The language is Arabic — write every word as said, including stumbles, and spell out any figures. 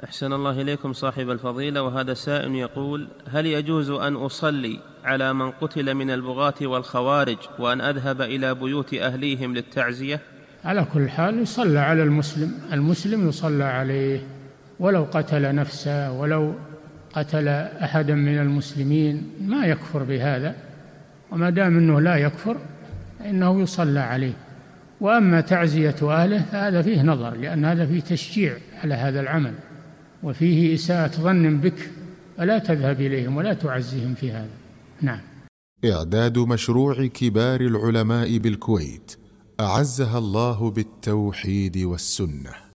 أحسن الله إليكم صاحب الفضيلة. وهذا سائل يقول: هل يجوز أن أصلي على من قتل من البغاة والخوارج وأن أذهب إلى بيوت أهليهم للتعزية؟ على كل حال يصلى على المسلم، المسلم يصلى عليه ولو قتل نفسه ولو قتل أحدا من المسلمين، ما يكفر بهذا، وما دام أنه لا يكفر فإنه يصلى عليه. وأما تعزية أهله فهذا فيه نظر، لأن هذا فيه تشجيع على هذا العمل وفيه إساءة ظن بك، فلا تذهب إليهم ولا تعزهم في هذا. نعم. إعداد مشروع كبار العلماء بالكويت أعزها الله بالتوحيد والسنة.